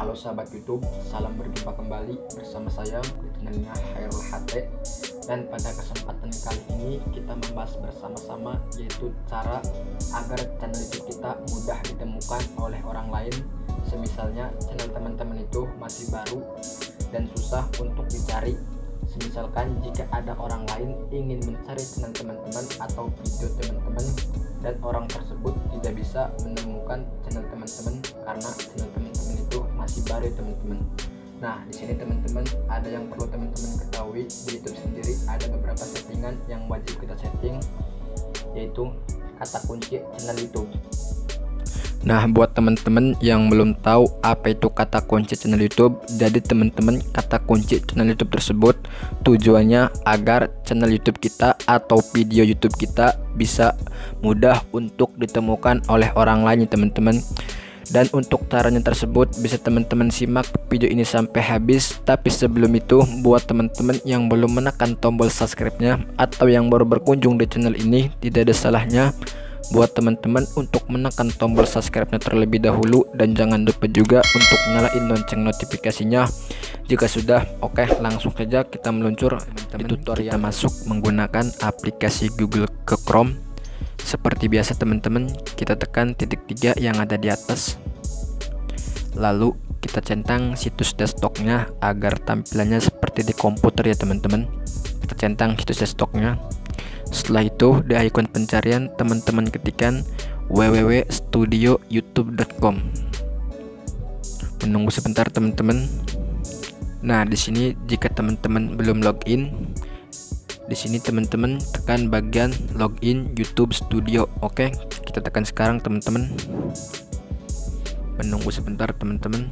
Halo sahabat YouTube, salam berjumpa kembali bersama saya di channelnya Hairul HT. Dan pada kesempatan kali ini kita membahas bersama-sama yaitu cara agar channel YouTube kita mudah ditemukan oleh orang lain. Semisalnya channel teman-teman itu masih baru dan susah untuk dicari. Semisalkan jika ada orang lain ingin mencari channel teman-teman atau video teman-teman dan orang tersebut tidak bisa menemukan channel teman-teman karena channel teman-teman itu masih baru teman-teman. Nah, di sini teman-teman ada yang perlu teman-teman ketahui. Di YouTube sendiri ada beberapa settingan yang wajib kita setting, yaitu kata kunci channel YouTube. Nah, buat teman-teman yang belum tahu apa itu kata kunci channel YouTube, jadi teman-teman kata kunci channel YouTube tersebut tujuannya agar channel YouTube kita atau video YouTube kita bisa mudah untuk ditemukan oleh orang lain teman-teman. Dan untuk caranya tersebut bisa teman-teman simak video ini sampai habis. Tapi sebelum itu, buat teman-teman yang belum menekan tombol subscribe-nya atau yang baru berkunjung di channel ini, tidak ada salahnya buat teman-teman untuk menekan tombol subscribe-nya terlebih dahulu, dan jangan lupa juga untuk nyalain lonceng notifikasinya jika sudah. Oke, langsung saja kita meluncur di tutorial. Kita masuk menggunakan aplikasi Google ke Chrome. Seperti biasa teman-teman, kita tekan titik 3 yang ada di atas, lalu kita centang situs desktopnya agar tampilannya seperti di komputer ya teman-teman. Kita centang situs desktopnya. Setelah itu di ikon pencarian teman-teman ketikkan www.studioyoutube.com. Menunggu sebentar teman-teman. Nah, di sini jika teman-teman belum login, di sini teman-teman tekan bagian login YouTube Studio. Oke, kita tekan sekarang teman-teman. Menunggu sebentar teman-teman.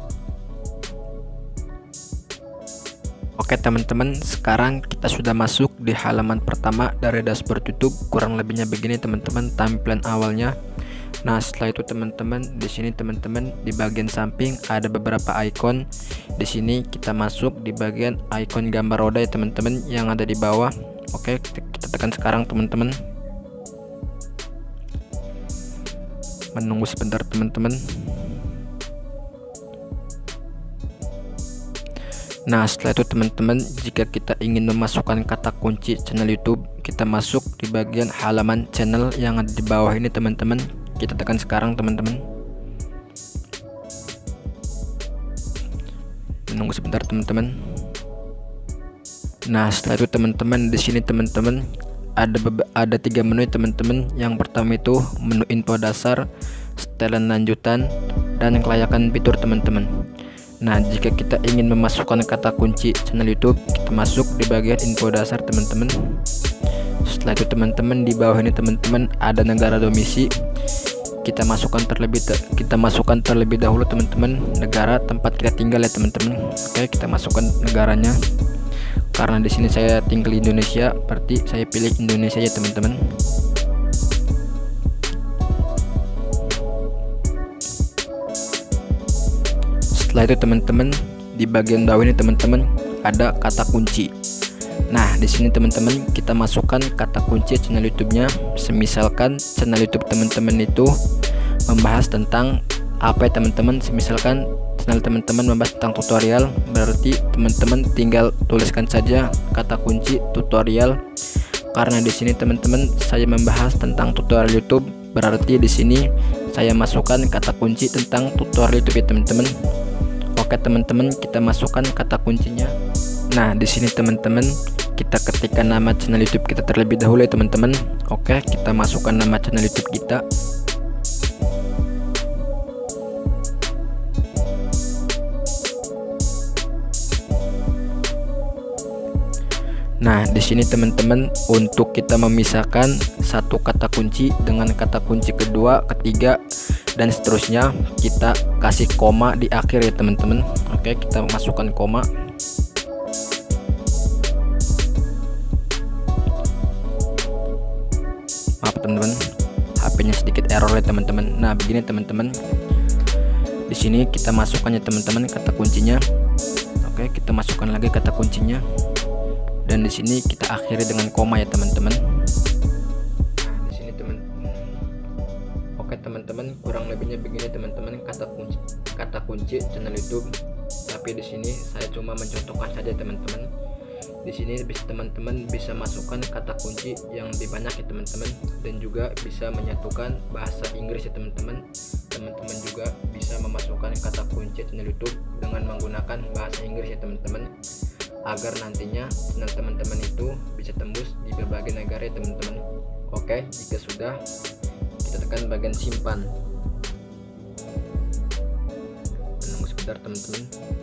Oke teman-teman, sekarang kita sudah masuk di halaman pertama dari dashboard YouTube. Kurang lebihnya begini teman-teman tampilan awalnya. Nah, setelah itu teman-teman, di sini teman-teman di bagian samping ada beberapa icon. Di sini kita masuk di bagian icon gambar roda ya teman-teman yang ada di bawah. Oke, kita tekan sekarang teman-teman. Menunggu sebentar teman-teman. Nah, setelah itu teman-teman, jika kita ingin memasukkan kata kunci channel YouTube, kita masuk di bagian halaman channel yang ada di bawah ini teman-teman. Kita tekan sekarang teman-teman. Menunggu sebentar teman-teman. Nah, setelah itu teman-teman, di sini teman-teman ada 3 menu teman-teman. Yang pertama itu menu info dasar, setelan lanjutan, dan kelayakan fitur teman-teman. Nah, jika kita ingin memasukkan kata kunci channel YouTube, kita masuk di bagian info dasar teman-teman. Setelah itu teman-teman, di bawah ini teman-teman ada negara domisi. Kita masukkan terlebih dahulu teman-teman negara tempat kita tinggal ya teman-teman. Oke, kita masukkan negaranya. Karena di sini saya tinggal di Indonesia, berarti saya pilih Indonesia ya teman-teman. Setelah itu teman-teman, di bagian bawah ini teman-teman ada kata kunci. Nah, di sini teman-teman kita masukkan kata kunci channel YouTube-nya. Semisalkan channel YouTube teman-teman itu membahas tentang apa ya teman-teman. Semisalkan channel teman-teman membahas tentang tutorial, berarti teman-teman tinggal tuliskan saja kata kunci tutorial. Karena di sini teman-teman saya membahas tentang tutorial YouTube, berarti di sini saya masukkan kata kunci tentang tutorial YouTube ya teman-teman. Oke teman-teman, kita masukkan kata kuncinya. Nah, di sini teman-teman kita ketikkan nama channel YouTube kita terlebih dahulu ya teman-teman. Oke, kita masukkan nama channel YouTube kita. Nah, di sini teman-teman untuk kita memisahkan satu kata kunci dengan kata kunci kedua, ketiga, dan seterusnya, kita kasih koma di akhir ya teman-teman. Oke, kita masukkan koma. Maaf teman-teman, HP-nya sedikit error ya teman-teman. Nah, begini teman-teman. Di sini kita masukkan ya teman-teman kata kuncinya. Oke, kita masukkan lagi kata kuncinya. Dan di sini kita akhiri dengan koma ya teman-teman. Di sini teman-teman. Oke teman-teman, kurang lebihnya begini begini teman-teman, kata kunci channel YouTube. Tapi di sini saya cuma mencontohkan saja teman-teman. Di sini teman-teman bisa masukkan kata kunci yang lebih banyak ya teman-teman, dan juga bisa menyatukan bahasa Inggris ya teman-teman. Teman-teman juga bisa memasukkan kata kunci channel YouTube dengan menggunakan bahasa Inggris ya teman-teman, agar nantinya channel teman-teman itu bisa tembus di berbagai negara ya teman-teman. Oke, jika sudah, kita tekan bagian simpan. Menunggu sebentar teman-teman.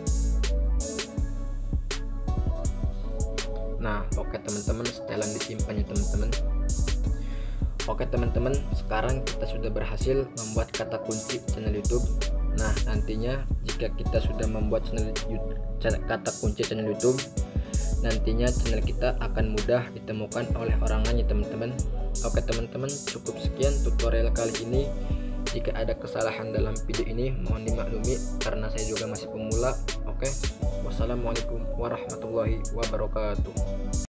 Nah, oke teman-teman, setelan disimpan ya teman-teman. Oke teman-teman, sekarang kita sudah berhasil membuat kata kunci channel YouTube. Nah, nantinya jika kita sudah membuat kata kunci channel YouTube, nantinya channel kita akan mudah ditemukan oleh orang lain ya teman-teman. Oke teman-teman, cukup sekian tutorial kali ini. Jika ada kesalahan dalam video ini, mohon dimaklumi karena saya juga masih pemula. Oke, wassalamualaikum warahmatullahi wabarakatuh.